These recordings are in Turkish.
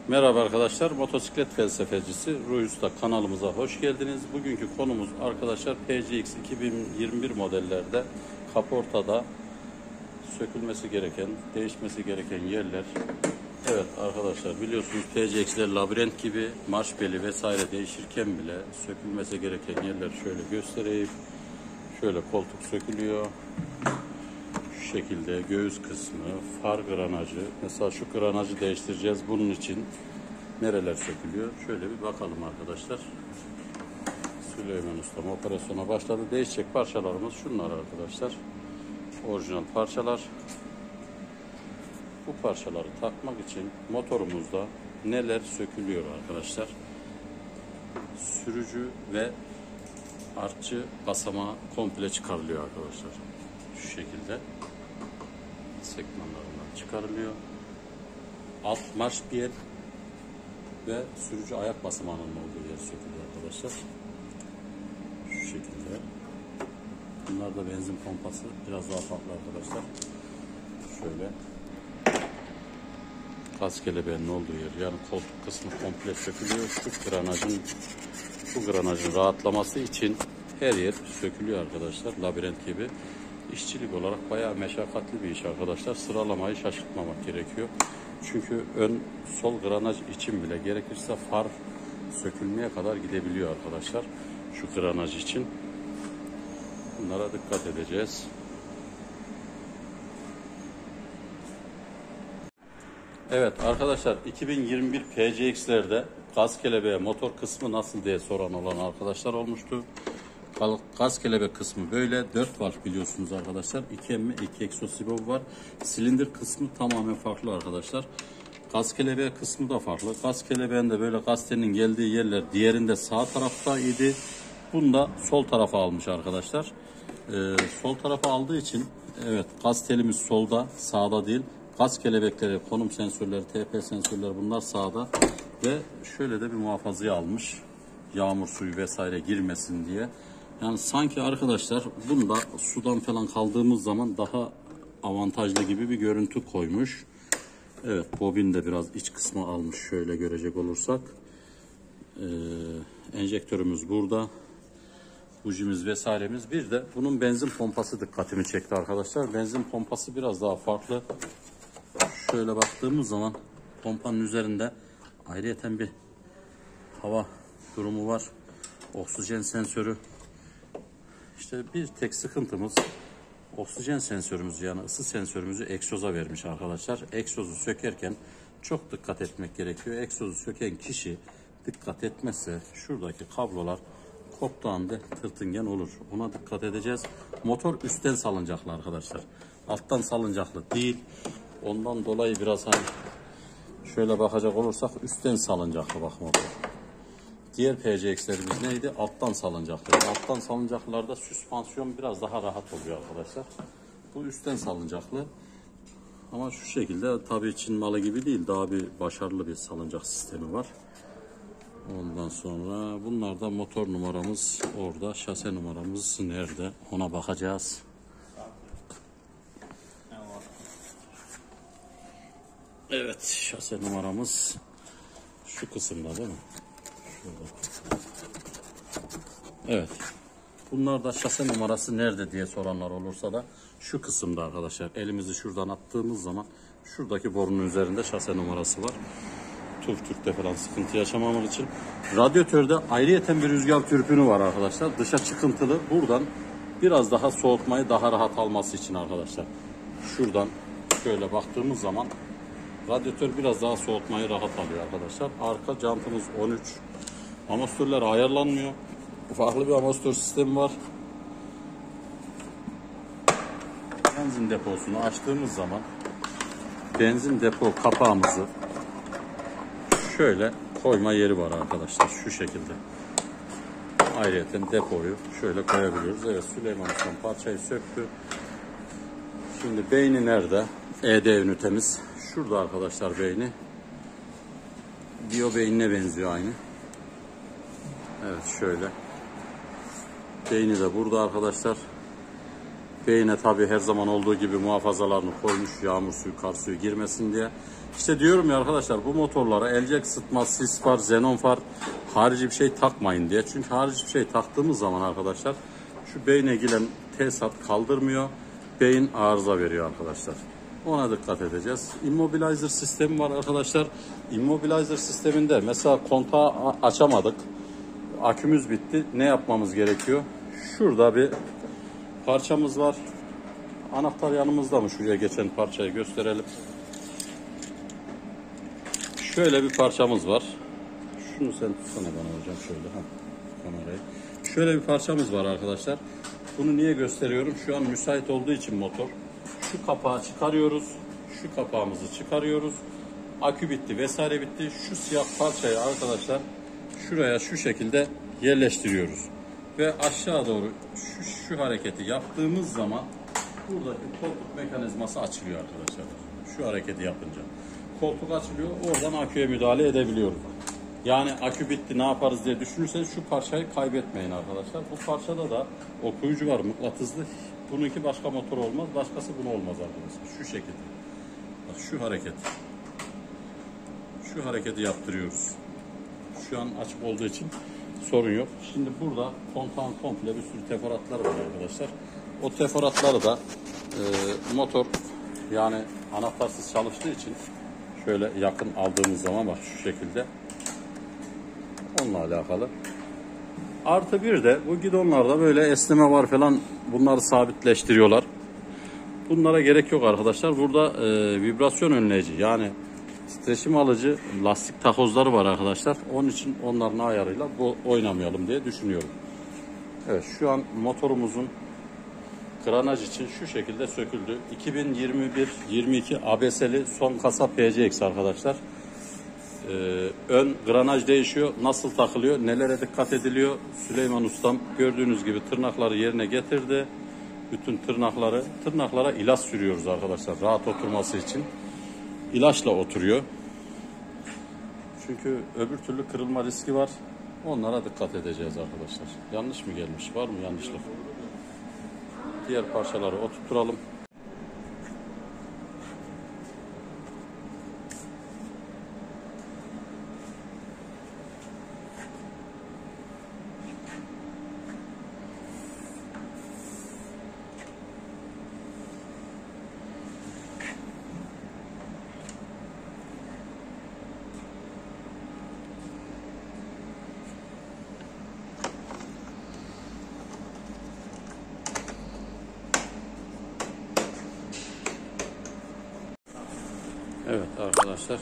Merhaba arkadaşlar, motosiklet felsefecisi Ruhi Usta kanalımıza hoş geldiniz. Bugünkü konumuz arkadaşlar PCX 2021 modellerde kaportada sökülmesi gereken, değişmesi gereken yerler. Evet arkadaşlar, biliyorsunuz PCX'ler labirent gibi marş beli vesaire değişirken bile sökülmesi gereken yerler şöyle göstereyim. Şöyle koltuk sökülüyor. Şu şekilde göğüs kısmı, far granajı, mesela şu granajı değiştireceğiz. Bunun için nereler sökülüyor? Şöyle bir bakalım arkadaşlar. Süleyman Ustam operasyona başladı. Değişecek parçalarımız şunlar arkadaşlar. Orijinal parçalar. Bu parçaları takmak için motorumuzda neler sökülüyor arkadaşlar? Sürücü ve artçı basamağı komple çıkarılıyor arkadaşlar. Şu şekilde segmanlarından çıkarılıyor. Alt marş piyel ve sürücü ayak basamağının olduğu yer sökülüyor arkadaşlar. Şu şekilde. Bunlar da benzin pompası. Biraz daha farklı arkadaşlar. Şöyle. Gaz kelebeğinin olduğu yer. Yani koltuk kısmı komple sökülüyor. Şu granajın rahatlaması için her yer sökülüyor arkadaşlar. Labirent gibi. İşçilik olarak bayağı meşakkatli bir iş arkadaşlar. Sıralamayı şaşırtmamak gerekiyor. Çünkü ön sol granaj için bile gerekirse far sökülmeye kadar gidebiliyor arkadaşlar. Şu granaj için. Bunlara dikkat edeceğiz. Evet arkadaşlar, 2021 PCX'lerde gaz kelebeği motor kısmı nasıl diye soran olan arkadaşlar olmuştu. Gaz kelebek kısmı böyle 4 valf biliyorsunuz arkadaşlar. 2 emme 2 egzoz sibobu var. Silindir kısmı tamamen farklı arkadaşlar. Gaz kelebeği kısmı da farklı. Gaz kelebeğinde böyle gaz telinin geldiği yerler diğerinde sağ tarafta idi. Bunda sol tarafa almış arkadaşlar. Sol tarafa aldığı için evet gaz telimiz solda, sağda değil. Gaz kelebekleri, konum sensörleri, TP sensörleri bunlar sağda. Ve şöyle de bir muhafazayı almış. Yağmur suyu vesaire girmesin diye. Yani sanki arkadaşlar bunda sudan falan kaldığımız zaman daha avantajlı gibi bir görüntü koymuş. Evet, bobin de biraz iç kısmı almış şöyle görecek olursak. Enjektörümüz burada. Bujimiz vesairemiz. Bir de bunun benzin pompası dikkatimi çekti arkadaşlar. Benzin pompası biraz daha farklı. Şöyle baktığımız zaman pompanın üzerinde ayrıyeten bir hava durumu var. Oksijen sensörü. İşte bir tek sıkıntımız oksijen sensörümüzü, yani ısı sensörümüzü egzoza vermiş arkadaşlar. Egzozu sökerken çok dikkat etmek gerekiyor. Egzozu söken kişi dikkat etmezse şuradaki kablolar koptuğu anda tırtıngen olur. Ona dikkat edeceğiz. Motor üstten salıncaklı arkadaşlar. Alttan salıncaklı değil. Ondan dolayı biraz hani şöyle bakacak olursak üstten salıncaklı bak motor. Diğer PCX'lerimiz neydi? Alttan salıncaklı. Alttan salıncaklılarda süspansiyon biraz daha rahat oluyor arkadaşlar. Bu üstten salıncaklı. Ama şu şekilde tabii Çin malı gibi değil. Daha bir başarılı bir salıncak sistemi var. Ondan sonra bunlarda motor numaramız orada. Şase numaramız nerede? Ona bakacağız. Evet, şase numaramız şu kısımda değil mi? Şurada. Evet. Bunlar da şase numarası nerede diye soranlar olursa da şu kısımda arkadaşlar. Elimizi şuradan attığımız zaman şuradaki borunun üzerinde şase numarası var. Türk'te falan sıkıntı yaşamamak için. Radyatörde ayrıyeten bir rüzgar türbünü var arkadaşlar. Dışa çıkıntılı. Buradan biraz daha soğutmayı daha rahat alması için arkadaşlar. Şuradan şöyle baktığımız zaman radyatör biraz daha soğutmayı rahat alıyor arkadaşlar. Arka jantımız 13. Amortisörler ayarlanmıyor. Farklı bir amortisör sistemi var. Benzin deposunu açtığımız zaman benzin depo kapağımızı şöyle koyma yeri var arkadaşlar. Şu şekilde. Ayrıyeten depoyu şöyle koyabiliyoruz. Evet, Süleyman Ustam parçayı söktü. Şimdi beyni nerede? ED ünitemiz. Şurada arkadaşlar beyni. Dio beynine benziyor aynı. Evet şöyle. Beyni de burada arkadaşlar. Beyine tabi her zaman olduğu gibi muhafazalarını koymuş. Yağmur suyu, kar suyu girmesin diye. İşte diyorum ya arkadaşlar, bu motorlara elcek ısıtma, sis far, xenon far, harici bir şey takmayın diye. Çünkü harici bir şey taktığımız zaman arkadaşlar şu beyne giren tesisat kaldırmıyor. Beyin arıza veriyor arkadaşlar. Ona dikkat edeceğiz. Immobilizer sistemi var arkadaşlar. Immobilizer sisteminde mesela kontağı açamadık. Akümüz bitti. Ne yapmamız gerekiyor? Şurada bir parçamız var. Anahtar yanımızda mı? Şuraya geçen parçayı gösterelim. Şöyle bir parçamız var. Şunu sen tutsana bana hocam şöyle. Kamerayı. Şöyle bir parçamız var arkadaşlar. Bunu niye gösteriyorum? Şu an müsait olduğu için motor. Şu kapağı çıkarıyoruz. Şu kapağımızı çıkarıyoruz. Akü bitti vesaire bitti. Şu siyah parçayı arkadaşlar şuraya şu şekilde yerleştiriyoruz. Ve aşağı doğru şu hareketi yaptığımız zaman buradaki koltuk mekanizması açılıyor arkadaşlar. Şu hareketi yapınca. Koltuk açılıyor. Oradan aküye müdahale edebiliyoruz. Yani akü bitti ne yaparız diye düşünürseniz şu parçayı kaybetmeyin arkadaşlar. Bu parçada da okuyucu var, mıknatıslı. Bununki başka motor olmaz. Başkası bunu olmaz arkadaşlar. Şu şekilde. Bak şu hareket. Şu hareketi yaptırıyoruz. Şu an açık olduğu için sorun yok. Şimdi burada kontağın komple bir sürü teferruatlar var arkadaşlar. O teferruatları da motor yani anahtarsız çalıştığı için şöyle yakın aldığımız zaman bak şu şekilde onunla alakalı. Artı bir de bu gidonlarda böyle esneme var falan, bunları sabitleştiriyorlar. Bunlara gerek yok arkadaşlar. Burada vibrasyon önleyici yani titreşim alıcı lastik takozları var arkadaşlar. Onun için onların ayarıyla bu oynamayalım diye düşünüyorum. Evet, şu an motorumuzun granaj için şu şekilde söküldü. 2021-22 ABS'li son kasa PCX arkadaşlar. Ön granaj değişiyor. Nasıl takılıyor? Nelere dikkat ediliyor? Süleyman Ustam gördüğünüz gibi tırnakları yerine getirdi. Bütün tırnaklara ilaç sürüyoruz arkadaşlar. Rahat oturması için. İlaçla oturuyor. Çünkü öbür türlü kırılma riski var. Onlara dikkat edeceğiz arkadaşlar. Yanlış mı gelmiş? Var mı yanlışlık? Diğer parçaları oturtturalım. Evet arkadaşlar,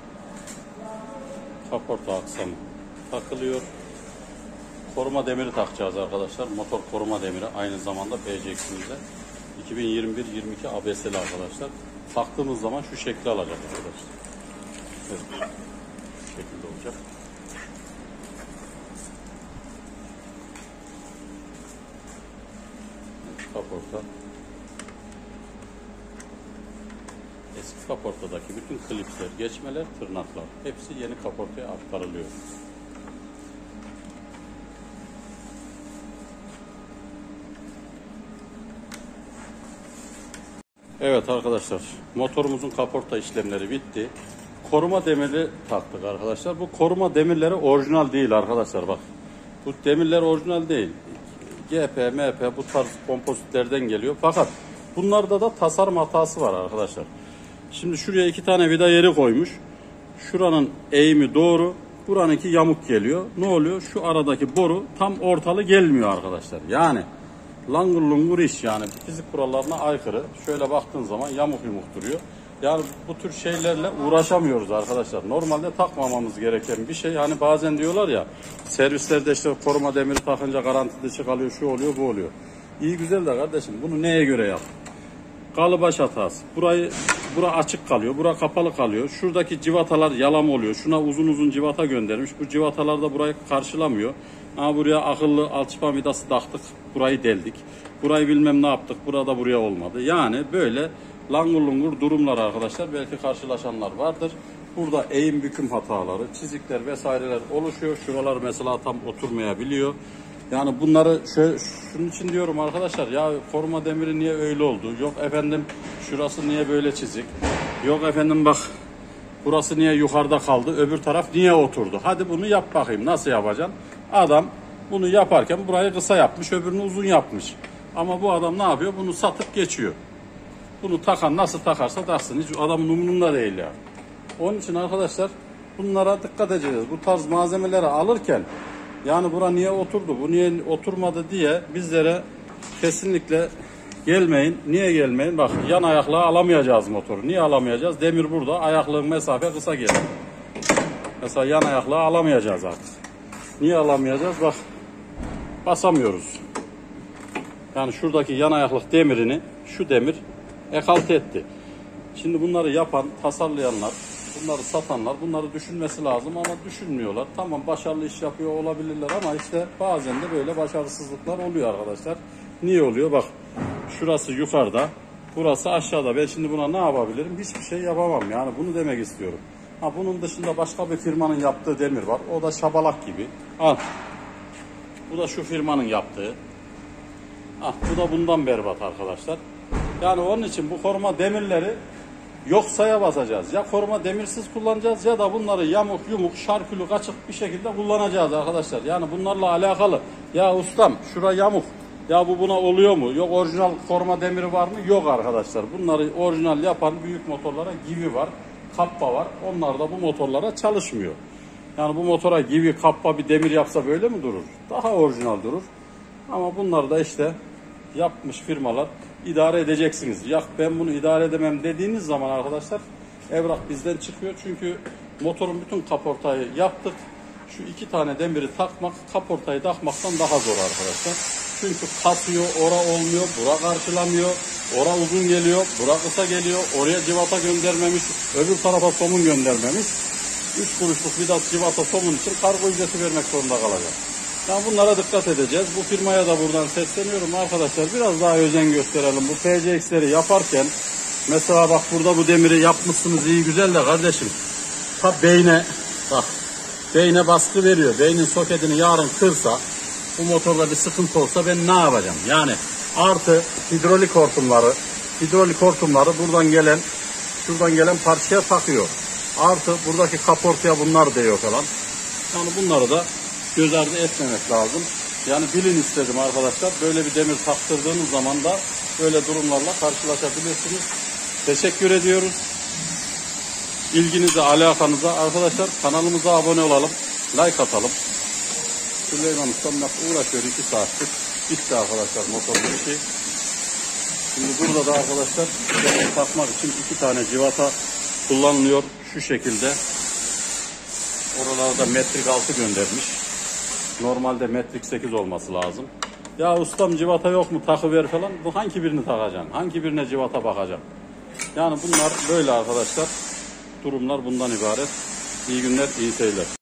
kaporta aksamı takılıyor. Koruma demiri takacağız arkadaşlar. Motor koruma demiri aynı zamanda PCX'imizde 2021-22 ABS'li arkadaşlar. Taktığımız zaman şu şekli alacak arkadaşlar. Evet. Bu şekilde olacak. Evet, kaporta. Eski kaportadaki bütün klipsler, geçmeler, tırnaklar hepsi yeni kaportaya aktarılıyor. Evet arkadaşlar, motorumuzun kaporta işlemleri bitti. Koruma demiri taktık arkadaşlar. Bu koruma demirleri orijinal değil arkadaşlar, bak. Bu demirler orijinal değil. GP, MP bu tarz kompozitlerden geliyor. Fakat bunlarda da tasarım hatası var arkadaşlar. Şimdi şuraya 2 tane vida yeri koymuş. Şuranın eğimi doğru. Buranınki yamuk geliyor. Ne oluyor? Şu aradaki boru tam ortalı gelmiyor arkadaşlar. Yani langur lungur iş, yani fizik kurallarına aykırı. Şöyle baktığın zaman yamuk yumuk duruyor. Yani bu tür şeylerle uğraşamıyoruz arkadaşlar. Normalde takmamamız gereken bir şey. Hani bazen diyorlar ya, servislerde işte koruma demiri takınca garanti dışı kalıyor, şu oluyor, bu oluyor. İyi güzel de kardeşim, bunu neye göre yap? Kalıbaş hatası. Bura açık kalıyor, bura kapalı kalıyor. Şuradaki civatalar yalam oluyor. Şuna uzun uzun civata göndermiş. Bu civatalar da burayı karşılamıyor. Ama buraya akıllı alçıpan vidası taktık. Burayı deldik. Burayı bilmem ne yaptık. Burada buraya olmadı. Yani böyle langur lungur durumlar arkadaşlar. Belki karşılaşanlar vardır. Burada eğim büküm hataları, çizikler vesaireler oluşuyor. Şuralar mesela tam oturmayabiliyor. Yani bunları şunun için diyorum arkadaşlar, ya koruma demiri niye öyle oldu? Yok efendim şurası niye böyle çizik? Yok efendim bak Burası niye yukarıda kaldı? Öbür taraf niye oturdu? Hadi bunu yap bakayım. Nasıl yapacaksın? Adam bunu yaparken burayı kısa yapmış, öbürünü uzun yapmış. Ama bu adam ne yapıyor? Bunu satıp geçiyor. Bunu takan nasıl takarsa taksın. Hiç adamın umurunda değil ya. Onun için arkadaşlar bunlara dikkat edeceğiz. Bu tarz malzemeleri alırken yani bura niye oturdu, bu niye oturmadı diye bizlere kesinlikle gelmeyin. Niye gelmeyin? Bak yan ayaklığa alamayacağız motoru. Niye alamayacağız? Demir burada. Ayaklığın mesafe kısa gelir. Mesela yan ayaklığa alamayacağız artık. Niye alamayacağız? Bak basamıyoruz. Yani şuradaki yan ayaklık demirini şu demir ekalt etti. Şimdi bunları yapan, tasarlayanlar, bunları satanlar bunları düşünmesi lazım ama düşünmüyorlar. Tamam başarılı iş yapıyor olabilirler ama işte bazen de böyle başarısızlıklar oluyor arkadaşlar. Niye oluyor? Bak şurası yukarıda, burası aşağıda. Ben şimdi buna ne yapabilirim? Hiçbir şey yapamam. Yani bunu demek istiyorum. Ha, bunun dışında başka bir firmanın yaptığı demir var. O da şabalak gibi. Al. Bu da şu firmanın yaptığı. Ah, bu da bundan berbat arkadaşlar. Yani onun için bu koruma demirleri yok saya basacağız. Ya koruma demirsiz kullanacağız ya da bunları yamuk yumuk şarkülü kaçık bir şekilde kullanacağız arkadaşlar. Yani bunlarla alakalı. Ya ustam şura yamuk. Ya bu buna oluyor mu? Yok orijinal koruma demiri var mı? Yok arkadaşlar. Bunları orijinal yapan büyük motorlara Givi var. Kappa var. Onlar da bu motorlara çalışmıyor. Yani bu motora Givi, Kappa bir demir yapsa böyle mi durur? Daha orijinal durur. Ama bunlar da işte yapmış firmalar, idare edeceksiniz. Ya ben bunu idare edemem dediğiniz zaman arkadaşlar evrak bizden çıkıyor. Çünkü motorun bütün kaportayı yaptık. Şu iki tane demiri takmak kaportayı takmaktan daha zor arkadaşlar. Çünkü katıyor, ora olmuyor, bura karşılamıyor, ora uzun geliyor, bura kısa geliyor, oraya civata göndermemiş, öbür tarafa somun göndermemiş. 3 kuruşluk vidat civata somun için kargo ücreti vermek zorunda kalacak. Yani bunlara dikkat edeceğiz. Bu firmaya da buradan sesleniyorum arkadaşlar. Biraz daha özen gösterelim. Bu PCX'leri yaparken mesela bak burada bu demiri yapmışsınız iyi güzel de kardeşim. Ta beyne bak beyne baskı veriyor. Beynin soketini yarın kırsa bu motorda bir sıkıntı olsa ben ne yapacağım? Yani artı hidrolik hortumları buradan gelen şuradan gelen parçaya takıyor. Artı buradaki kaportaya bunlar değiyor falan. Yani bunları da göz ardı etmemek lazım. Yani bilin istedim arkadaşlar. Böyle bir demir taktırdığınız zaman da böyle durumlarla karşılaşabilirsiniz. Teşekkür ediyoruz. İlginize, alakanıza arkadaşlar kanalımıza abone olalım. Like atalım. Süleyman Usta'mla uğraşıyor 2 saattir. Bitti arkadaşlar motorun işi. Şimdi burada da arkadaşlar demir takmak için 2 tane civata kullanılıyor. Şu şekilde. Oralarda metrik 6 göndermiş. Normalde metrik 8 olması lazım. Ya ustam civata yok mu takıver falan. Bu hangi birini takacaksın? Hangi birine civata bakacaksın? Yani bunlar böyle arkadaşlar. Durumlar bundan ibaret. İyi günler, iyi seyirler.